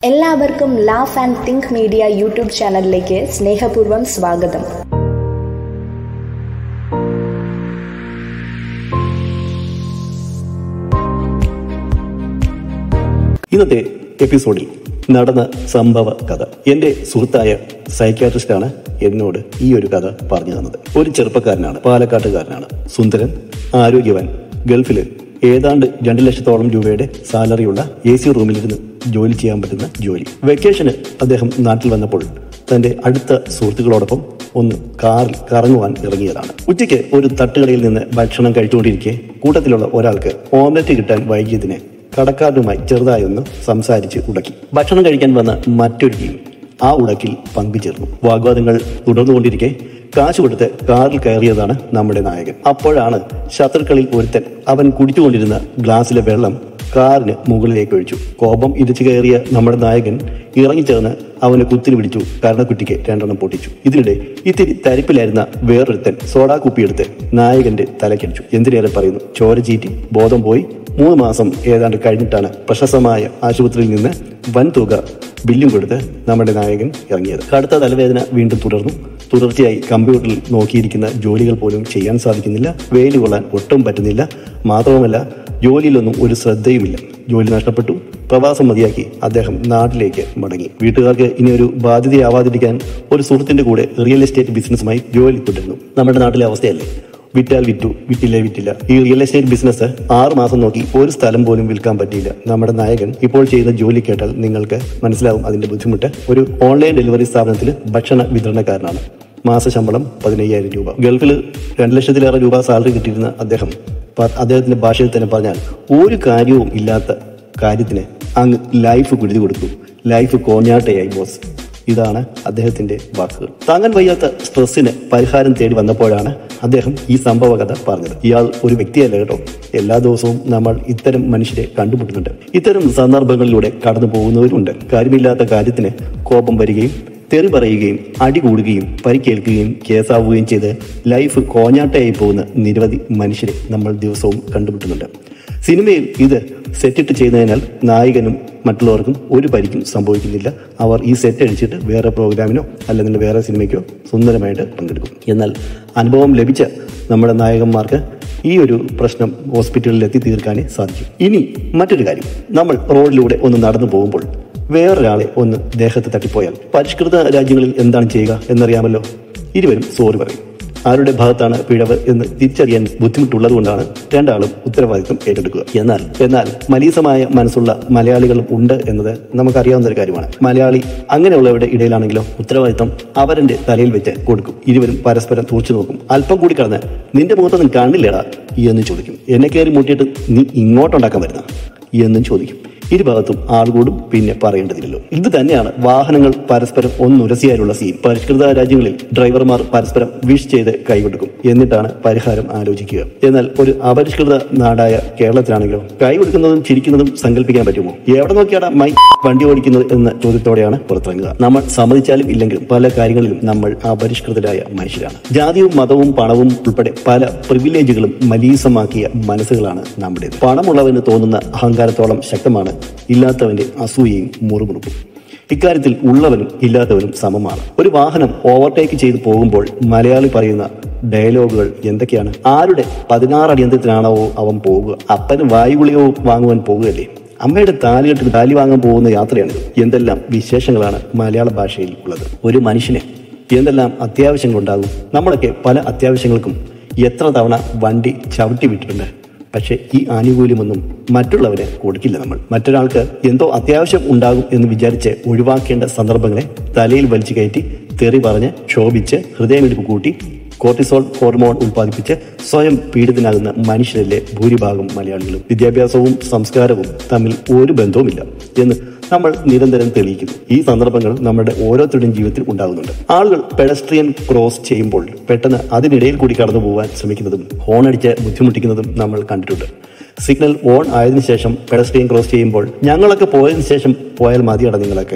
എല്ലാവർക്കും laugh and think media YouTube ചാനലിലേക്ക് സ്നേഹപൂർവ്വം സ്വാഗതം. ഇന്നത്തെ എപ്പിസോഡിൽ നടന്ന സംഭവ കഥ. എന്റെ സുഹൃത്തായ സൈക്യാട്രിസ്റ്റാണ് എന്നോട് ഈ ഒരു കഥ പറഞ്ഞു തന്നത്. ഒരു ചെറുപ്പക്കാരനാണ്, പാലക്കാട്ടുകാരനാണ്, സുന്ദരൻ, ആരോഗ്യവാൻ, ഗൾഫില് ഏതാണ്ട് 2 ലക്ഷത്തോളം രൂപയുടെ സാലറിയുള്ള AC റൂമിലിരുന്ന് ജോലി ചെയ്യാൻ പറ്റുന്ന ജോലി. വെക്കേഷന് അദ്ദേഹം നാട്ടിൽ വന്നപ്പോൾ തന്റെ അടുത്ത സുഹൃത്തുക്കളോടൊപ്പം ഒന്ന് കാറിൽ കറങ്ങുവാൻ ഇറങ്ങിയതാണ്. ഉച്ചയ്ക്ക് ഒരു തട്ടുകടയിൽ നിന്ന് ഭക്ഷണം കഴിച്ചുകൊണ്ടിരിക്കെ കൂട്ടത്തിലുള്ള ഒരാൾക്ക് ഓംലെറ്റ് കിട്ടാൻ വൈകിയതിന് കടക്കാരനുമായി ചെറുതായൊന്ന് സംസാരിച്ച് ഉടക്കി. ഭക്ഷണം കഴിക്കാൻ വന്ന മറ്റൊരു ടീം ആ ഉടക്കിൽ പങ്കുചേർന്നു. വാഗ്വാദങ്ങൾ തുടർന്നുകൊണ്ടിരിക്കെ കാശ് കൊടുത്ത് കാറിൽ കയറിയതാണ് നമ്മുടെ നായകൻ. അപ്പോഴാണ് ശത്രുക്കളിൽ ഒരുത്തൻ അവൻ കുടിച്ചുകൊണ്ടിരുന്ന ഗ്ലാസ്സിലെ വെള്ളം കാറിന് മുകളിലേക്ക് ഒഴിച്ചു. കോപം ഇരച്ചു കയറിയ നമ്മുടെ നായകൻ ഇറങ്ങിച്ചേർന്ന് അവനെ കുത്തിന് പിടിച്ചു. കരണക്കുറ്റിക്ക് 2 എണ്ണം പൊട്ടിച്ചു. ഇതിനിടെ ഇത്തിരി തരിപ്പിലായിരുന്ന വേറൊരുത്തൻ സോഡാ കുപ്പിയെടുത്ത് നായകന്റെ തലക്കടിച്ചു. എന്തിനേറെ പറയുന്നു, ചോര ചീറ്റി ബോധം പോയി. 3 മാസം ഏതാണ്ട് കഴിഞ്ഞിട്ടാണ് പ്രശസ്തമായ ആശുപത്രിയിൽ നിന്ന് വൻ തുക ബില്ലും കൊടുത്ത് നമ്മുടെ നായകൻ ഇറങ്ങിയത്. കടുത്ത തലവേദന വീണ്ടും തുടർച്ചയായി കമ്പ്യൂട്ടറിൽ നോക്കിയിരിക്കുന്ന ജോലികൾ പോലും ചെയ്യാൻ സാധിക്കുന്നില്ല. വെയിൽ കൊള്ളാൻ ഒട്ടും പറ്റുന്നില്ല. മാത്രവുമല്ല, ജോലിയിലൊന്നും ഒരു ശ്രദ്ധയുമില്ല. ജോലി നഷ്ടപ്പെട്ടു. പ്രവാസം മതിയാക്കി അദ്ദേഹം നാട്ടിലേക്ക് മടങ്ങി. വീട്ടുകാർക്ക് ഇനി ഒരു ബാധ്യതയാവാതിരിക്കാൻ ഒരു സുഹൃത്തിന്റെ കൂടെ റിയൽ എസ്റ്റേറ്റ് ബിസിനസ്സുമായി ജോലി തുടരുന്നു. നമ്മുടെ നാട്ടിലെ അവസ്ഥയല്ലേ, വിറ്റാൽ വിറ്റു, വിറ്റില്ലേ വിറ്റില്ല. ഈ റിയൽ എസ്റ്റേറ്റ് ബിസിനസ് 6 മാസം നോക്കി ഒരു സ്ഥലം പോലും വിൽക്കാൻ പറ്റിയില്ല. നമ്മുടെ നായകൻ ഇപ്പോൾ ചെയ്യുന്ന ജോലി കേട്ടാൽ നിങ്ങൾക്ക് മനസ്സിലാവും അതിന്റെ ബുദ്ധിമുട്ട്. ഒരു ഓൺലൈൻ ഡെലിവറി സ്ഥാപനത്തിൽ ഭക്ഷണ വിതരണക്കാരനാണ്. മാസ ശമ്പളം 15,000 രൂപ. ഗൾഫിൽ 2 ലക്ഷത്തിലേറെ രൂപ സാലറി കിട്ടിയിരുന്ന അദ്ദേഹത്തിന്റെ ഭാഷയിൽ തന്നെ പറഞ്ഞാൽ ഒരു കാര്യവും ഇല്ലാത്ത കാര്യത്തിന് അങ്ങ് ലൈഫ് കുരുതി കൊടുത്തു. ലൈഫ് കോഞ്ഞാട്ടയായി ബോസ്. ഇതാണ് അദ്ദേഹത്തിന്റെ വാക്കുകൾ. താങ്ങാൻ വയ്യാത്ത സ്ട്രെസ്സിന് പരിഹാരം തേടി വന്നപ്പോഴാണ് അദ്ദേഹം ഈ സംഭവ കഥ പറഞ്ഞത്. ഇയാൾ ഒരു വ്യക്തിയല്ല കേട്ടോ. എല്ലാ ദിവസവും നമ്മൾ ഇത്തരം മനുഷ്യരെ കണ്ടുമുട്ടുന്നുണ്ട്. ഇത്തരം സന്ദർഭങ്ങളിലൂടെ കടന്നു പോകുന്നവരുണ്ട്. കാര്യമില്ലാത്ത കാര്യത്തിന് കോപം വരികയും തെറി പറയുകയും അടി കൂടുകയും പരിക്കേൽക്കുകയും കേസാവുകയും ചെയ്ത് ലൈഫ് കോഞ്ഞാട്ടയായി പോകുന്ന നിരവധി മനുഷ്യരെ നമ്മൾ ദിവസവും കണ്ടുമുട്ടുന്നുണ്ട്. സിനിമയിൽ ഇത് സെറ്റിട്ട് ചെയ്യുന്നതിനാൽ നായകനും മറ്റുള്ളവർക്കും ഒരു പരിക്കും സംഭവിക്കുന്നില്ല. അവർ ഈ സെറ്റ് അടിച്ചിട്ട് വേറെ പ്രോഗ്രാമിനോ അല്ലെങ്കിൽ വേറെ സിനിമയ്ക്കോ സുന്ദരമായിട്ട് പങ്കെടുക്കും. എന്നാൽ അനുഭവം ലഭിച്ച നമ്മുടെ നായകന്മാർക്ക് ഈ ഒരു പ്രശ്നം ഹോസ്പിറ്റലിൽ എത്തി തീർക്കാനേ സാധിക്കും. ഇനി മറ്റൊരു കാര്യം, നമ്മൾ റോഡിലൂടെ ഒന്ന് നടന്നു പോകുമ്പോൾ വേറൊരാളെ ഒന്ന് ദേഹത്ത് തട്ടിപ്പോയാൽ പരിഷ്കൃത രാജ്യങ്ങളിൽ എന്താണ് ചെയ്യുക എന്നറിയാമല്ലോ. ഇരുവരും സോറി പറയും. ആരുടെ ഭാഗത്താണ് പിഴവ് എന്ന് തിരിച്ചറിയാൻ ബുദ്ധിമുട്ടുള്ളത് കൊണ്ടാണ് രണ്ടാളും ഉത്തരവാദിത്വം ഏറ്റെടുക്കുക. എന്നാൽ മലീസമായ മനസ്സുള്ള മലയാളികളും ഉണ്ട് എന്നത് നമുക്കറിയാവുന്ന ഒരു കാര്യമാണ്. മലയാളി അങ്ങനെയുള്ളവരുടെ ഇടയിലാണെങ്കിലോ ഉത്തരവാദിത്വം അവരുടെ തലയിൽ വെച്ച് കൊടുക്കും. ഇരുവരും പരസ്പരം തുറച്ചു നോക്കും. അല്പം കൂടി കടന്ന് നിന്റെ മുഖത്തൊന്നും കാണില്ലേടാ എന്ന് ചോദിക്കും. എന്നെ കയറി മുട്ടിയിട്ട് നീ ഇങ്ങോട്ടുണ്ടാക്കാൻ വരുന്ന എന്നും ചോദിക്കും. ഇരുഭാഗത്തും ആൾകൂടും, പിന്നെ പറയേണ്ടതില്ലല്ലോ. ഇത് തന്നെയാണ് വാഹനങ്ങൾ പരസ്പരം ഒന്നുരസിയാലുള്ള സീൻ. പരിഷ്കൃത രാജ്യങ്ങളിൽ ഡ്രൈവർമാർ പരസ്പരം വിഷ് ചെയ്ത് കൈകൊടുക്കും. എന്നിട്ടാണ് പരിഹാരം ആലോചിക്കുക. എന്നാൽ ഒരു അപരിഷ്കൃത നാടായ കേരളത്തിലാണെങ്കിലോ കൈ കൊടുക്കുന്നതും ചിരിക്കുന്നതും സങ്കല്പിക്കാൻ പറ്റുമോ? എവിടെ നോക്കിയാണ് വണ്ടി ഓടിക്കുന്നത് എന്ന ചോദ്യത്തോടെയാണ് പുറത്തിറങ്ങുക. നമ്മൾ സമ്മതിച്ചാലും ഇല്ലെങ്കിലും പല കാര്യങ്ങളിലും നമ്മൾ അപരിഷ്കൃതരായ മനുഷ്യരാണ്. ജാതിയും മതവും പണവും ഉൾപ്പെടെ പല പ്രിവിലേജുകളും മലീസമാക്കിയ മനസ്സുകളാണ് നമ്മുടേത്. പണമുള്ളവന് തോന്നുന്ന അഹങ്കാരത്തോളം ശക്തമാണ് ഇല്ലാത്തവന്റെ അസൂയയും മുറുമുറുപ്പും. ഇക്കാര്യത്തിൽ ഉള്ളവനും ഇല്ലാത്തവനും സമമാണ്. ഒരു വാഹനം ഓവർടേക്ക് ചെയ്ത് പോകുമ്പോൾ മലയാളി പറയുന്ന ഡയലോഗുകൾ എന്തൊക്കെയാണ്? ആരുടെ 16 അടിയന്തരത്തിനാണോ അവൻ പോകുക? അപ്പന് വായുഗുളിയോ വാങ്ങുവാൻ പോകുകയല്ലേ? അമ്മയുടെ താലികെട്ടിന് താലി വാങ്ങാൻ പോകുന്ന യാത്രയാണ്. എന്തെല്ലാം വിശേഷങ്ങളാണ് മലയാള ഭാഷയിൽ ഉള്ളത്. ഒരു മനുഷ്യന് എന്തെല്ലാം അത്യാവശ്യങ്ങളുണ്ടാകും. നമ്മളൊക്കെ പല അത്യാവശ്യങ്ങൾക്കും എത്ര തവണ വണ്ടി ചവിട്ടി വിട്ടിട്ടുണ്ട്. പക്ഷെ ഈ ആനുകൂല്യമൊന്നും മറ്റുള്ളവരെ കൊടുക്കില്ല. നമ്മൾ മറ്റൊരാൾക്ക് എന്തോ അത്യാവശ്യം ഉണ്ടാകും എന്ന് വിചാരിച്ച് ഒഴിവാക്കേണ്ട സന്ദർഭങ്ങളെ തലയിൽ വലിച്ചു കയറ്റി തെറി പറഞ്ഞ് ക്ഷോഭിച്ച് ഹൃദയമിടിപ്പ് കൂട്ടി കോർട്ടിസോൾ ഹോർമോൺ ഉൽപ്പാദിപ്പിച്ച് സ്വയം പീഡിതനാകുന്ന മനുഷ്യരിലെ ഭൂരിഭാഗം മലയാളികളും. വിദ്യാഭ്യാസവും സംസ്കാരവും തമ്മിൽ ഒരു ബന്ധവുമില്ല എന്ന് നമ്മൾ നിരന്തരം തെളിയിക്കുന്നു. ഈ സന്ദർഭങ്ങൾ നമ്മുടെ ഓരോരുത്തരുടെയും ജീവിതത്തിൽ ഉണ്ടാകുന്നുണ്ട്. ആളുകൾ പെഡസ്ട്രിയൻ ക്രോസ് ചെയ്യുമ്പോൾ പെട്ടെന്ന് അതിനിടയിൽ കൂടി കടന്നു പോകാൻ ശ്രമിക്കുന്നതും ഹോണടിച്ച് ബുദ്ധിമുട്ടിക്കുന്നതും നമ്മൾ കണ്ടിട്ടുണ്ട്. സിഗ്നൽ ഓൺ ആയതിനു ശേഷം പെഡസ്ട്രിയൻ ക്രോസ് ചെയ്യുമ്പോൾ ഞങ്ങളൊക്കെ പോയതിനു ശേഷം പോയാൽ മതിയട, നിങ്ങളൊക്കെ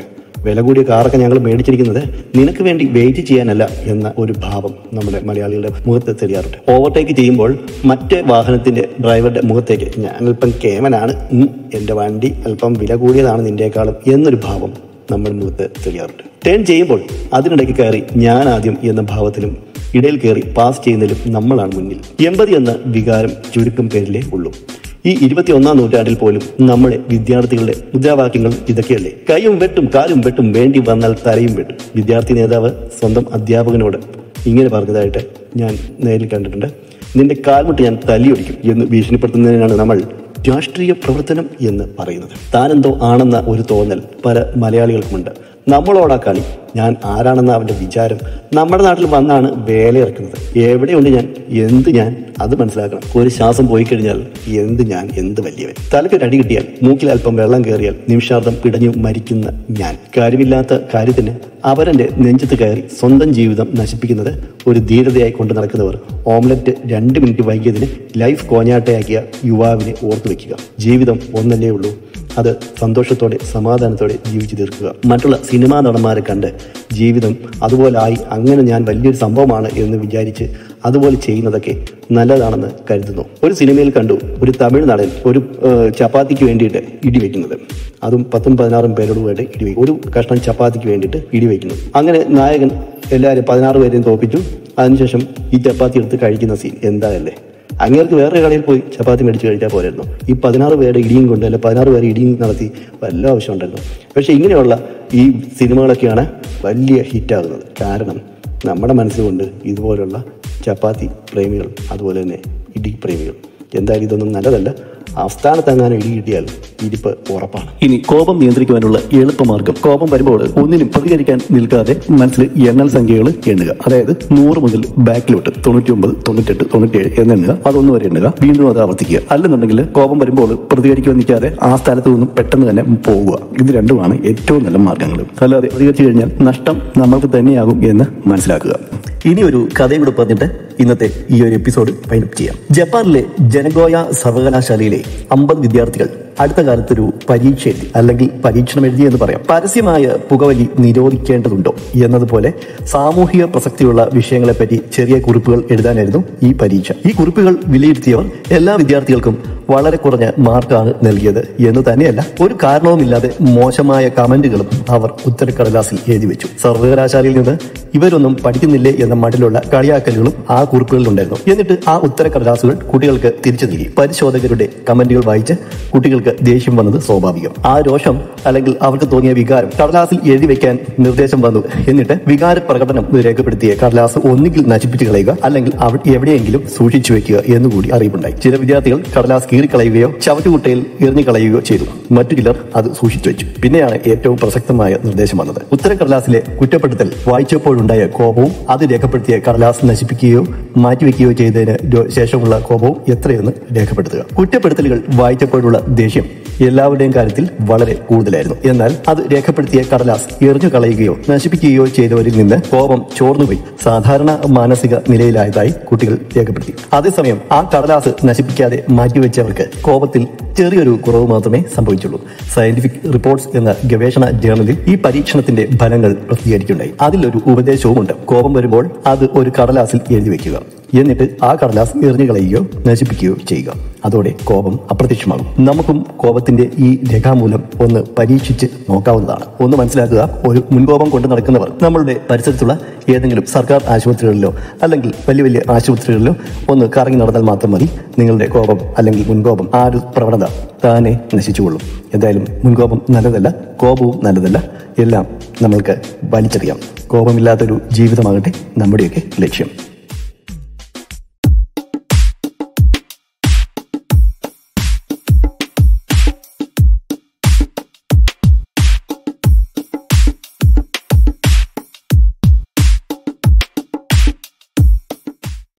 വില കൂടിയ കാറൊക്കെ ഞങ്ങൾ മേടിച്ചിരിക്കുന്നത് നിനക്ക് വേണ്ടി വെയിറ്റ് ചെയ്യാനല്ല എന്ന ഒരു ഭാവം നമ്മുടെ മലയാളികളുടെ മുഖത്ത് തെളിയാറുണ്ട്. ഓവർടേക്ക് ചെയ്യുമ്പോൾ മറ്റേ വാഹനത്തിന്റെ ഡ്രൈവറുടെ മുഖത്തേക്ക് ഞാൻ അല്പം കേമനാണ്, എൻ്റെ വണ്ടി അല്പം വില കൂടിയതാണ് നിന്റെക്കാളും എന്നൊരു ഭാവം നമ്മുടെ മുഖത്ത് തെളിയാറുണ്ട്. ടേൺ ചെയ്യുമ്പോൾ അതിനിടയ്ക്ക് കയറി ഞാൻ ആദ്യം എന്ന ഭാവത്തിലും ഇടയിൽ കയറി പാസ് ചെയ്യുന്നതിലും നമ്മളാണ് മുന്നിൽ. എമ്പതി എന്ന വികാരം ചുരുക്കം പേരിലേ ഉള്ളൂ. ഈ 21-ാം നൂറ്റാണ്ടിൽ പോലും നമ്മുടെ വിദ്യാർത്ഥികളുടെ മുദ്രാവാക്യങ്ങൾ ഇതൊക്കെയല്ലേ? കൈയും വെട്ടും കാലും വെട്ടും, വേണ്ടി വന്നാൽ തലയും വെട്ടും. വിദ്യാർത്ഥി നേതാവ് സ്വന്തം അധ്യാപകനോട് ഇങ്ങനെ പറഞ്ഞതായിട്ട് ഞാൻ നേരിൽ കണ്ടിട്ടുണ്ട്. നിന്റെ കാൽമുട്ട് ഞാൻ തല്ലിയൊടിക്കും എന്ന് ഭീഷണിപ്പെടുത്തുന്നതിനാണ് നമ്മൾ രാഷ്ട്രീയ പ്രവർത്തനം എന്ന് പറയുന്നത്. താനെന്തോ ആണെന്ന ഒരു തോന്നൽ പല മലയാളികൾക്കുമുണ്ട്. നമ്മളോടാ കളി, ഞാൻ ആരാണെന്ന അവൻ്റെ വിചാരം. നമ്മുടെ നാട്ടിൽ വന്നാണ് വേലയിറക്കുന്നത്. എവിടെയുണ്ട് ഞാൻ, എന്ത് ഞാൻ, അത് മനസ്സിലാക്കണം. ഒരു ശ്വാസം പോയി കഴിഞ്ഞാൽ എന്ത് ഞാൻ, എന്ത് വലിയവൻ. തലയ്ക്ക് അടി കിട്ടിയാൽ, മൂക്കിൽ അല്പം വെള്ളം കയറിയാൽ നിമിഷാർത്ഥം പിടഞ്ഞു മരിക്കുന്ന ഞാൻ. കാര്യമില്ലാത്ത കാര്യത്തിന് അവരൻ്റെ നെഞ്ചത്ത് കയറി സ്വന്തം ജീവിതം നശിപ്പിക്കുന്നത് ഒരു ധീരതയായി കൊണ്ട് നടക്കുന്നവർ. ഓംലറ്റ് 2 മിനിറ്റ് വൈകിയതിന് ലൈഫ് കോഞ്ഞാട്ടയാക്കിയ യുവാവിനെ ഓർത്തു വയ്ക്കുക. ജീവിതം ഒന്നല്ലേ ഉള്ളൂ, അത് സന്തോഷത്തോടെ സമാധാനത്തോടെ ജീവിച്ചു തീർക്കുക. മറ്റുള്ള സിനിമാ നടന്മാരെ കണ്ട് ജീവിതം അതുപോലെ ആയി, അങ്ങനെ ഞാൻ വലിയൊരു സംഭവമാണ് എന്ന് വിചാരിച്ച് അതുപോലെ ചെയ്യുന്നതൊക്കെ നല്ലതാണെന്ന് കരുതുന്നു. ഒരു സിനിമയിൽ കണ്ടു ഒരു തമിഴ് നടൻ ഒരു ചപ്പാത്തിക്ക് വേണ്ടിയിട്ട് ഇടിവെക്കുന്നത്. അതും 10-16 പേരോടുമായിട്ട് ഇടിവെക്കും. ഒരു കഷ്ണം ചപ്പാത്തിക്ക് വേണ്ടിയിട്ട് ഇടിവെക്കുന്നു. അങ്ങനെ നായകൻ എല്ലാവരും 16 പേരെയും തോപ്പിച്ചു. അതിനുശേഷം ഈ ചപ്പാത്തി എടുത്ത് കഴിക്കുന്ന സീൻ എന്തായല്ലേ? അങ്ങേർക്ക് വേറെ കടയിൽ പോയി ചപ്പാത്തി മേടിച്ച് കഴിച്ചാൽ പോരായിരുന്നു. ഈ 16 പേരുടെ ഇടിയും കൊണ്ട്, അല്ല 16 പേരെ ഇടിയും നടത്തി വല്ല ആവശ്യം ഉണ്ടായിരുന്നു. പക്ഷേ ഇങ്ങനെയുള്ള ഈ സിനിമകളൊക്കെയാണ് വലിയ ഹിറ്റാകുന്നത്. കാരണം നമ്മുടെ മനസ്സുകൊണ്ട് ഇതുപോലുള്ള ചപ്പാത്തി പ്രേമികൾ, അതുപോലെ തന്നെ ഇടി പ്രേമികൾ. എന്തായാലും ഇതൊന്നും നല്ലതല്ല. ആസ്ഥാനത്തെങ്ങാനും ഇടി കിട്ടിയാൽ ഇരിപ്പ് ഉറപ്പാണ്. ഇനി കോപം നിയന്ത്രിക്കുവാനുള്ള എളുപ്പമാർഗം, കോപം വരുമ്പോൾ ഒന്നിനും പ്രതികരിക്കാൻ നിൽക്കാതെ മനസ്സിൽ എണ്ണൽ സംഖ്യകൾ എണ്ണുക. അതായത് 100 മുതൽ ബാക്കിലോട്ട് 99, 98, 97 എന്നെണ്ണുക. അതൊന്നു വരെ എണ്ണുക. വീണ്ടും അത് ആവർത്തിക്കുക. അല്ലെന്നുണ്ടെങ്കിൽ കോപം വരുമ്പോൾ പ്രതികരിക്കാൻ നിൽക്കാതെ ആ സ്ഥലത്ത് നിന്നും പെട്ടെന്ന് തന്നെ പോവുക. ഇത് രണ്ടുമാണ് ഏറ്റവും നല്ല മാർഗങ്ങൾ. അല്ലാതെ പ്രതികരിച്ചു കഴിഞ്ഞാൽ നഷ്ടം നമ്മൾക്ക് തന്നെയാകും എന്ന് മനസ്സിലാക്കുക. ഇനി ഒരു കഥയും കൂടെ പറഞ്ഞിട്ട് ഇന്നത്തെ ഈ ഒരു എപ്പിസോഡ് വൈൻഡപ്പ് ചെയ്യാം. ജപ്പാനിലെ ജനഗോയ സർവകലാശാലയിലെ 50 വിദ്യാർത്ഥികൾ അടുത്ത കാലത്തൊരു പരീക്ഷ എഴുതി, അല്ലെങ്കിൽ പരീക്ഷണം എഴുതി എന്ന് പറയാം. പരസ്യമായ പുകവലി നിരോധിക്കേണ്ടതുണ്ടോ എന്നതുപോലെ സാമൂഹിക പ്രസക്തിയുള്ള വിഷയങ്ങളെപ്പറ്റി ചെറിയ കുറിപ്പുകൾ എഴുതാനായിരുന്നു ഈ പരീക്ഷ. ഈ കുറിപ്പുകൾ വിലയിരുത്തിയവർ എല്ലാ വിദ്യാർത്ഥികൾക്കും വളരെ കുറഞ്ഞ മാർക്കാണ് നൽകിയത് എന്ന് തന്നെയല്ല, ഒരു കാരണവുമില്ലാതെ മോശമായ കമന്റുകളും അവർ ഉത്തരക്കടലാസിൽ എഴുതി വെച്ചു. സർവകലാശാലയിൽ നിന്ന് ഇവരൊന്നും പഠിക്കുന്നില്ലേ എന്ന മട്ടിലുള്ള കളിയാക്കലുകളും ആ കുറിപ്പുകളിലുണ്ടായിരുന്നു. എന്നിട്ട് ആ ഉത്തരക്കടലാസുകൾ കുട്ടികൾക്ക് തിരിച്ചു നൽകി. പരിശോധകരുടെ കമന്റുകൾ വായിച്ച് കുട്ടികൾക്ക് ദേഷ്യം വന്നത് സ്വാഭാവികം. ആ രോഷം അല്ലെങ്കിൽ അവർക്ക് തോന്നിയ വികാരം കടലാസിൽ എഴുതി വെക്കാൻ നിർദ്ദേശം വന്നു. എന്നിട്ട് വികാര പ്രകടനം രേഖപ്പെടുത്തിയ കടലാസ് ഒന്നുകിൽ നശിപ്പിച്ചു കളയുക, അല്ലെങ്കിൽ എവിടെയെങ്കിലും സൂക്ഷിച്ചു വെക്കുക എന്നുകൂടി അറിയിപ്പുണ്ടായി. ചില വിദ്യാർത്ഥികൾ കടലാസ് കീറിക്കളയുകയോ ചവറ്റുകുട്ടയിൽ എറിഞ്ഞു കളയുകയോ ചെയ്തു. മറ്റു ചിലർ അത് സൂക്ഷിച്ചു വെച്ചു. പിന്നെയാണ് ഏറ്റവും പ്രസക്തമായ നിർദ്ദേശം വന്നത്. ഉത്തരക്കടലാസിലെ കുറ്റപ്പെടുത്തൽ വായിച്ചപ്പോഴുണ്ടായ കോപവും അത് രേഖപ്പെടുത്തിയ കടലാസ് നശിപ്പിക്കുകയോ മാറ്റിവെക്കുകയോ ചെയ്തതിന് ശേഷമുള്ള കോപവും എത്രയെന്ന് രേഖപ്പെടുത്തുക. കുറ്റപ്പെടുത്തലുകൾ വായിച്ചപ്പോഴുള്ള ദേഷ്യം എല്ലാവരുടെയും കാര്യത്തിൽ വളരെ കൂടുതലായിരുന്നു. എന്നാൽ അത് രേഖപ്പെടുത്തിയ കടലാസ് എറിഞ്ഞു കളയുകയോ നശിപ്പിക്കുകയോ ചെയ്തവരിൽ നിന്ന് കോപം ചോർന്നുപോയി സാധാരണ മാനസിക നിലയിലായതായി കുട്ടികൾ രേഖപ്പെടുത്തി. അതേസമയം ആ കടലാസ് നശിപ്പിക്കാതെ മാറ്റിവെച്ചവർക്ക് കോപത്തിൽ ചെറിയൊരു കുറവ് മാത്രമേ സംഭവിച്ചുള്ളൂ. സയന്റിഫിക് റിപ്പോർട്ട്സ് എന്ന ഗവേഷണ ജേർണലിൽ ഈ പരീക്ഷണത്തിന്റെ ഫലങ്ങൾ പ്രസിദ്ധീകരിക്കുകയുണ്ടായി. അതിലൊരു ഉപദേശവുമുണ്ട്. കോപം വരുമ്പോൾ അത് ഒരു കടലാസിൽ എഴുതി വെക്കുക. എന്നിട്ട് ആ കടലാസ് എറിഞ്ഞു കളയുകയോ നശിപ്പിക്കുകയോ ചെയ്യുക. അതോടെ കോപം അപ്രത്യക്ഷമാകും. നമുക്കും കോപത്തിന്റെ ഈ രേഖാമൂലം ഒന്ന് പരീക്ഷിച്ച് നോക്കാവുന്നതാണ്. ഒന്ന് മനസ്സിലാക്കുക, ഒരു മുൻകോപം കൊണ്ട് നടക്കുന്നവർ നമ്മളുടെ പരിസരത്തുള്ള ഏതെങ്കിലും സർക്കാർ ആശുപത്രികളിലോ അല്ലെങ്കിൽ വലിയ വലിയ ആശുപത്രികളിലോ ഒന്ന് കറങ്ങി നടന്നാൽ മാത്രം മതി. നിങ്ങളുടെ കോപം അല്ലെങ്കിൽ മുൻകോപം, ആ ഒരു പ്രവണത താനെ നശിച്ചുകൊള്ളും. എന്തായാലും മുൻകോപം നല്ലതല്ല, കോപവും നല്ലതല്ല. എല്ലാം നമ്മൾക്ക് വലിച്ചെറിയാം. കോപമില്ലാത്തൊരു ജീവിതമാകട്ടെ നമ്മുടെയൊക്കെ ലക്ഷ്യം.